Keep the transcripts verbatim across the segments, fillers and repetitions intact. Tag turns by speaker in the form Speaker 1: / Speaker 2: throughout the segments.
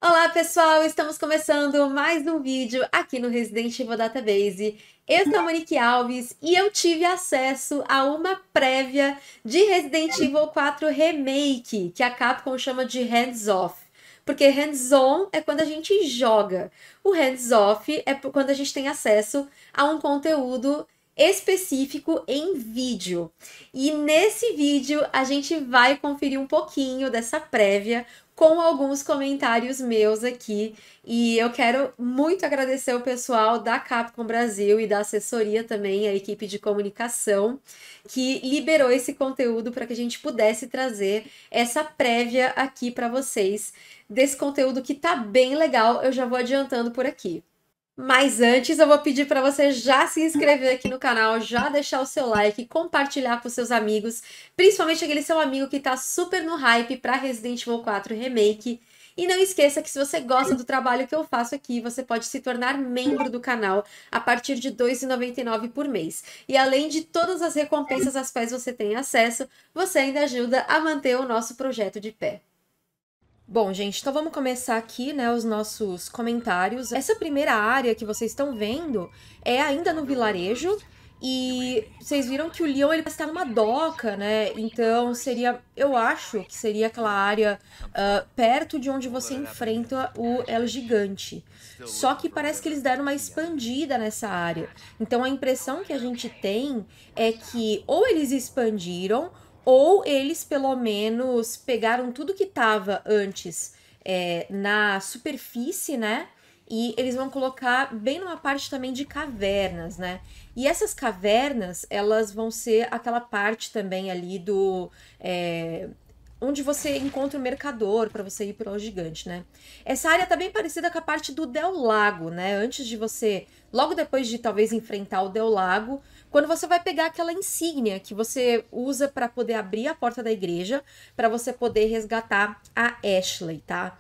Speaker 1: Olá pessoal, estamos começando mais um vídeo aqui no Resident Evil Database. Eu sou a Monique Alves e eu tive acesso a uma prévia de Resident Evil quatro Remake, que a Capcom chama de Hands Off. Porque hands-on é quando a gente joga. O hands-off é quando a gente tem acesso a um conteúdo específico em vídeo. E nesse vídeo a gente vai conferir um pouquinho dessa prévia com alguns comentários meus aqui. E eu quero muito agradecer o pessoal da Capcom Brasil e da assessoria também, a equipe de comunicação, que liberou esse conteúdo para que a gente pudesse trazer essa prévia aqui para vocês, desse conteúdo que tá bem legal. Eu já vou adiantando por aqui. Mas antes eu vou pedir para você já se inscrever aqui no canal, já deixar o seu like, compartilhar com seus amigos, principalmente aquele seu amigo que tá super no hype para Resident Evil quatro Remake. E não esqueça que se você gosta do trabalho que eu faço aqui, você pode se tornar membro do canal a partir de dois reais e noventa e nove centavos por mês. E além de todas as recompensas às quais você tem acesso, você ainda ajuda a manter o nosso projeto de pé. Bom, gente, então vamos começar aqui, né, os nossos comentários. Essa primeira área que vocês estão vendo é ainda no vilarejo e vocês viram que o Leon ele está numa doca, né? Então seria, eu acho que seria aquela área uh, perto de onde você enfrenta o El Gigante. Só que parece que eles deram uma expandida nessa área. Então a impressão que a gente tem é que ou eles expandiram ou eles, pelo menos, pegaram tudo que estava antes é, na superfície, né? E eles vão colocar bem numa parte também de cavernas, né? E essas cavernas, elas vão ser aquela parte também ali do... É, onde você encontra o mercador para você ir para o gigante, né? Essa área tá bem parecida com a parte do Del Lago, né? Antes de você... Logo depois de talvez enfrentar o Del Lago, quando você vai pegar aquela insígnia que você usa para poder abrir a porta da igreja, para você poder resgatar a Ashley, tá?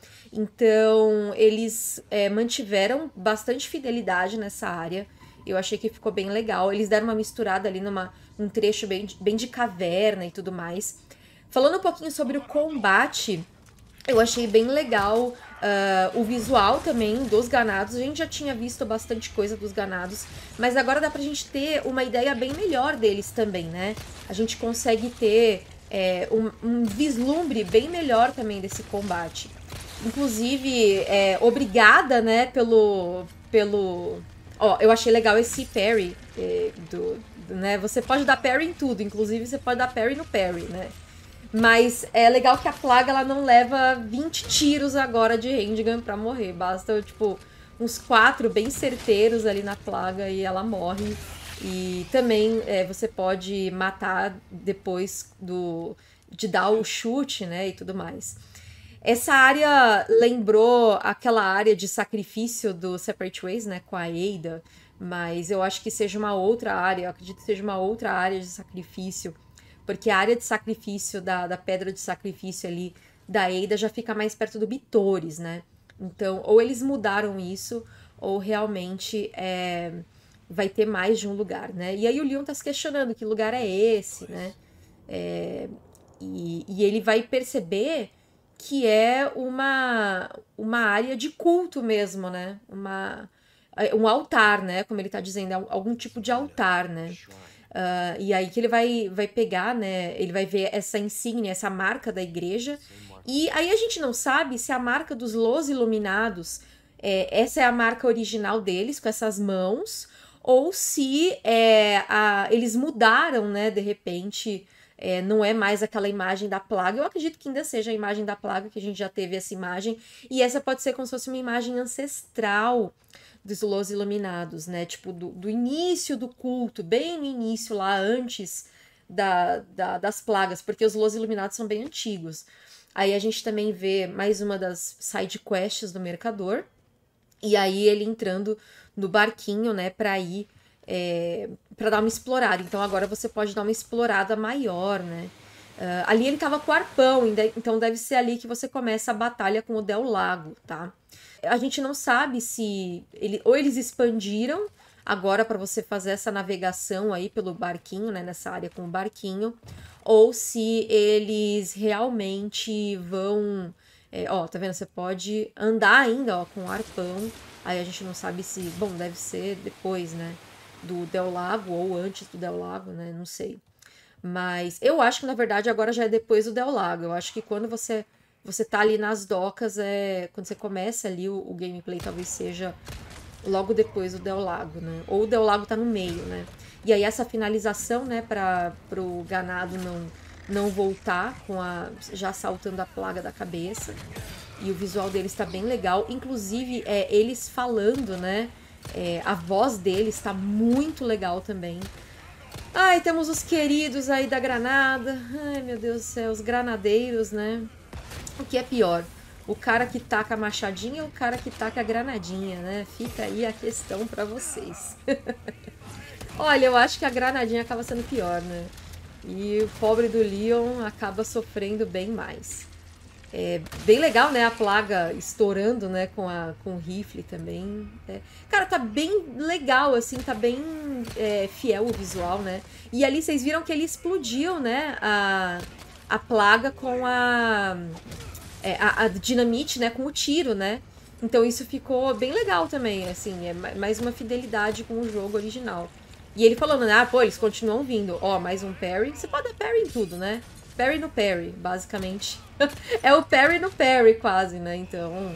Speaker 1: Então, eles é, mantiveram bastante fidelidade nessa área. Eu achei que ficou bem legal. Eles deram uma misturada ali numa, num trecho bem, bem de caverna e tudo mais. Falando um pouquinho sobre o combate, eu achei bem legal uh, o visual também dos ganados. A gente já tinha visto bastante coisa dos ganados, mas agora dá pra gente ter uma ideia bem melhor deles também, né? A gente consegue ter é, um, um vislumbre bem melhor também desse combate. Inclusive, é, obrigada, né, pelo... pelo... Ó, eu achei legal esse parry é, do, do, né? Você pode dar parry em tudo, inclusive você pode dar parry no parry, né? Mas é legal que a plaga ela não leva vinte tiros agora de handgun pra morrer. Basta, tipo, uns quatro bem certeiros ali na plaga e ela morre. E também é, você pode matar depois do, de dar o chute, né, e tudo mais. Essa área lembrou aquela área de sacrifício do Separate Ways, né, com a Ada. Mas eu acho que seja uma outra área, eu acredito que seja uma outra área de sacrifício. Porque a área de sacrifício da, da pedra de sacrifício ali da Ada já fica mais perto do Bitores, né? Então, ou eles mudaram isso, ou realmente é, vai ter mais de um lugar, né? E aí o Leon tá se questionando que lugar é esse, né? É, e, e ele vai perceber que é uma, uma área de culto mesmo, né? Uma, um altar, né? Como ele tá dizendo, algum tipo de altar, né? Uh, e aí que ele vai, vai pegar, né? Ele vai ver essa insígnia, essa marca da igreja. E aí a gente não sabe se a marca dos Los Iluminados, é, essa é a marca original deles, com essas mãos, ou se é, a, eles mudaram, né? De repente, é, não é mais aquela imagem da plaga. Eu acredito que ainda seja a imagem da plaga, que a gente já teve essa imagem. E essa pode ser como se fosse uma imagem ancestral dos Los Iluminados, né? Tipo, do, do início do culto, bem no início, lá antes da, da, das plagas, porque os Los Iluminados são bem antigos. Aí a gente também vê mais uma das side quests do Mercador, e aí ele entrando no barquinho, né, pra ir, é, pra dar uma explorada. Então agora você pode dar uma explorada maior, né? Uh, ali ele tava com o arpão, então deve ser ali que você começa a batalha com o Del Lago, tá? A gente não sabe se... Ele, ou eles expandiram agora para você fazer essa navegação aí pelo barquinho, né? Nessa área com o barquinho. Ou se eles realmente vão É, ó, tá vendo? Você pode andar ainda, ó, com o arpão. Aí a gente não sabe se... Bom, deve ser depois, né? Do Del Lago ou antes do Del Lago, né? Não sei. Mas eu acho que, na verdade, agora já é depois do Del Lago. Eu acho que quando você, você tá ali nas docas, é, quando você começa ali, o, o gameplay talvez seja logo depois do Del Lago, né? Ou o Del Lago tá no meio, né? E aí essa finalização, né, para pro ganado não, não voltar, com a, já saltando a plaga da cabeça. E o visual deles tá bem legal. Inclusive, é, eles falando, né? É, a voz deles tá muito legal também. Ai, temos os queridos aí da granada. Ai, meu Deus do céu, os granadeiros, né? O que é pior? O cara que taca a machadinha ou o cara que taca a granadinha, né? Fica aí a questão pra vocês. Olha, eu acho que a granadinha acaba sendo pior, né? E o pobre do Leon acaba sofrendo bem mais. É bem legal, né? A plaga estourando, né? Com, a, com o rifle também. É. Cara, tá bem legal, assim. Tá bem é, fiel o visual, né? E ali vocês viram que ele explodiu, né? A, a plaga com a, é, a, a dinamite, né? Com o tiro, né? Então isso ficou bem legal também, assim. É mais uma fidelidade com o jogo original. E ele falando, né? Ah, pô, eles continuam vindo. Ó, mais um parry. Você pode dar parry em tudo, né? Parry no parry, basicamente. É o parry no parry, quase, né? Então,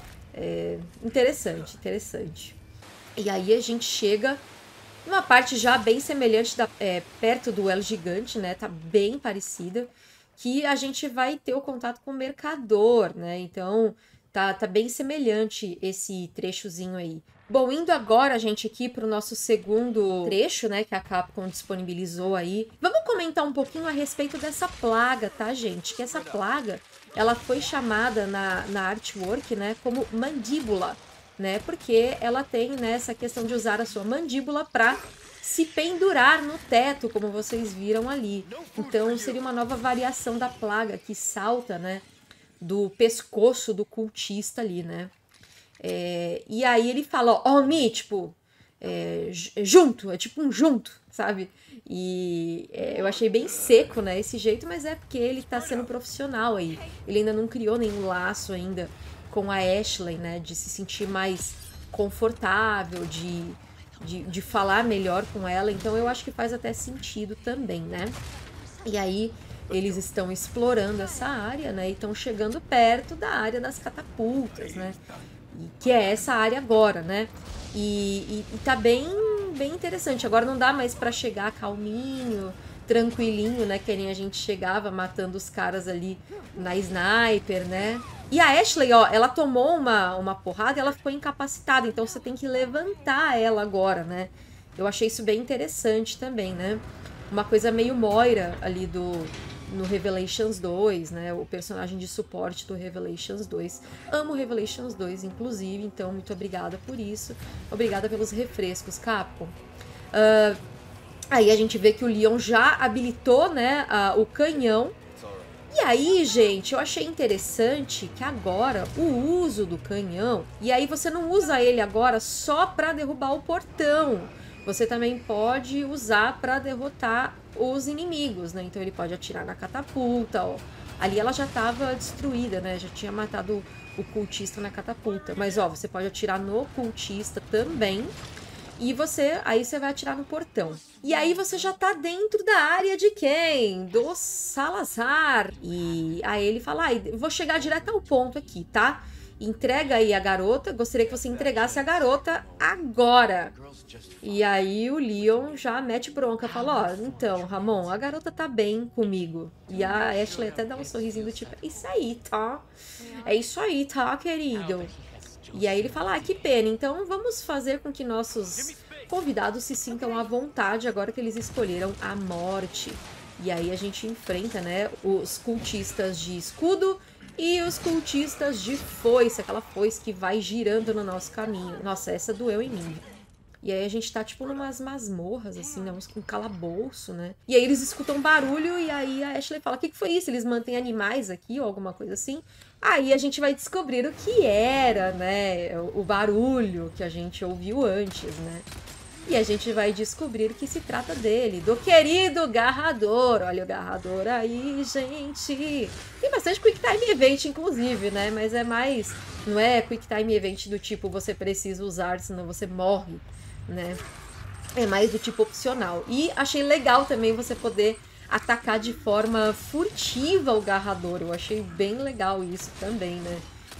Speaker 1: é interessante, interessante. E aí a gente chega numa parte já bem semelhante, da, é, perto do El Gigante, né? Tá bem parecida. Que a gente vai ter o contato com o mercador, né? Então, tá, tá bem semelhante esse trechozinho aí. Bom, indo agora, gente, aqui pro nosso segundo trecho, né, que a Capcom disponibilizou aí. Vamos comentar um pouquinho a respeito dessa plaga, tá, gente? Que essa plaga, ela foi chamada na, na artwork, né, como mandíbula, né? Porque ela tem, né, essa questão de usar a sua mandíbula pra se pendurar no teto, como vocês viram ali. Então, seria uma nova variação da plaga que salta, né, do pescoço do cultista ali, né? É, e aí ele fala, ó, oh, Mi, tipo, é, junto, é tipo um junto, sabe? E é, eu achei bem seco, né, esse jeito, mas é porque ele tá sendo profissional aí. Ele ainda não criou nenhum laço ainda com a Ashley, né, de se sentir mais confortável, de, de, de falar melhor com ela. Então eu acho que faz até sentido também, né? E aí eles estão explorando essa área, né, e estão chegando perto da área das catapultas, né? Que é essa área agora, né? E, e, e tá bem, bem interessante. Agora não dá mais pra chegar calminho, tranquilinho, né? Que nem a gente chegava matando os caras ali na sniper, né? E a Ashley, ó, ela tomou uma, uma porrada e ela ficou incapacitada. Então você tem que levantar ela agora, né? Eu achei isso bem interessante também, né? Uma coisa meio Moira ali do... no Revelations dois, né? O personagem de suporte do Revelations dois. Amo Revelations dois, inclusive, então muito obrigada por isso. Obrigada pelos refrescos, Capcom. Uh, aí a gente vê que o Leon já habilitou, né, uh, o canhão. E aí, gente, eu achei interessante que agora o uso do canhão... E aí você não usa ele agora só para derrubar o portão. Você também pode usar para derrotar os inimigos, né? Então ele pode atirar na catapulta, ó. Ali ela já estava destruída, né? Já tinha matado o cultista na catapulta. Mas, ó, você pode atirar no cultista também. E você, aí você vai atirar no portão. E aí você já tá dentro da área de quem? Do Salazar. E aí ele fala, ah, vou chegar direto ao ponto aqui, tá? Entrega aí a garota, gostaria que você entregasse a garota agora. E aí o Leon já mete bronca, fala, ó, então, Ramon, a garota tá bem comigo. E a Ashley até dá um sorrisinho do tipo, é isso aí, tá? É isso aí, tá, querido? E aí ele fala, ah, que pena, então vamos fazer com que nossos convidados se sintam à vontade agora que eles escolheram a morte. E aí a gente enfrenta, né, os cultistas de escudo e os cultistas de foice, aquela foice que vai girando no nosso caminho. Nossa, essa doeu em mim. E aí a gente tá, tipo, numas masmorras, assim, né? Um calabouço, né? E aí eles escutam barulho e aí a Ashley fala, o que, que foi isso? Eles mantêm animais aqui ou alguma coisa assim? Aí a gente vai descobrir o que era, né? O barulho que a gente ouviu antes, né? E a gente vai descobrir que se trata dele, do querido Garrador. Olha o Garrador aí, gente. Tem bastante Quick Time Event, inclusive, né? Mas é mais... Não é Quick Time Event do tipo você precisa usar, senão você morre, né? É mais do tipo opcional. E achei legal também você poder atacar de forma furtiva o Garrador. Eu achei bem legal isso também, né?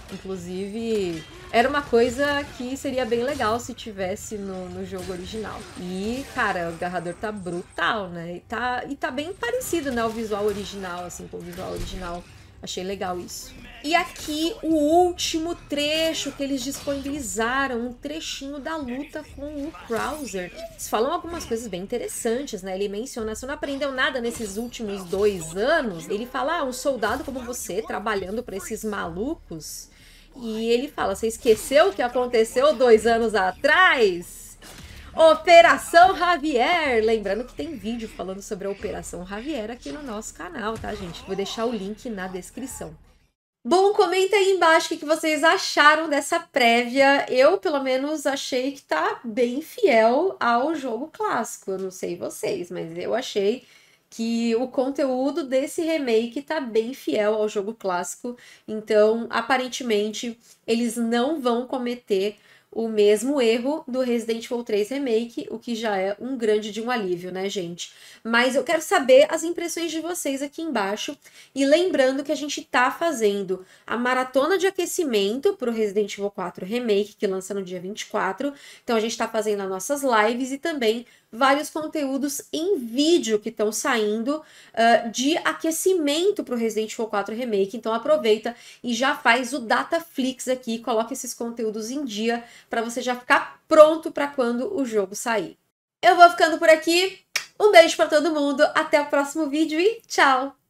Speaker 1: Inclusive, era uma coisa que seria bem legal se tivesse no, no jogo original. E, cara, o Garrador tá brutal, né? E tá, e tá bem parecido, né? O visual original, assim, com o visual original. Achei legal isso. E aqui o último trecho que eles disponibilizaram, um trechinho da luta com o Krauser. Eles falam algumas coisas bem interessantes, né? Ele menciona, você não aprendeu nada nesses últimos dois anos? Ele fala, ah, um soldado como você, trabalhando para esses malucos. E ele fala, você esqueceu o que aconteceu dois anos atrás? Operação Javier! Lembrando que tem vídeo falando sobre a Operação Javier aqui no nosso canal, tá, gente? Vou deixar o link na descrição. Bom, comenta aí embaixo o que vocês acharam dessa prévia. Eu, pelo menos, achei que tá bem fiel ao jogo clássico. Eu não sei vocês, mas eu achei que o conteúdo desse remake tá bem fiel ao jogo clássico. Então, aparentemente, eles não vão cometer o mesmo erro do Resident Evil três Remake, o que já é um grande de um alívio, né, gente? Mas eu quero saber as impressões de vocês aqui embaixo. E lembrando que a gente tá fazendo a maratona de aquecimento pro Resident Evil quatro Remake, que lança no dia vinte e quatro. Então a gente tá fazendo as nossas lives e também vários conteúdos em vídeo que estão saindo uh, de aquecimento para o Resident Evil quatro Remake. Então aproveita e já faz o Dataflix aqui, coloca esses conteúdos em dia para você já ficar pronto para quando o jogo sair. Eu vou ficando por aqui. Um beijo para todo mundo, até o próximo vídeo e tchau!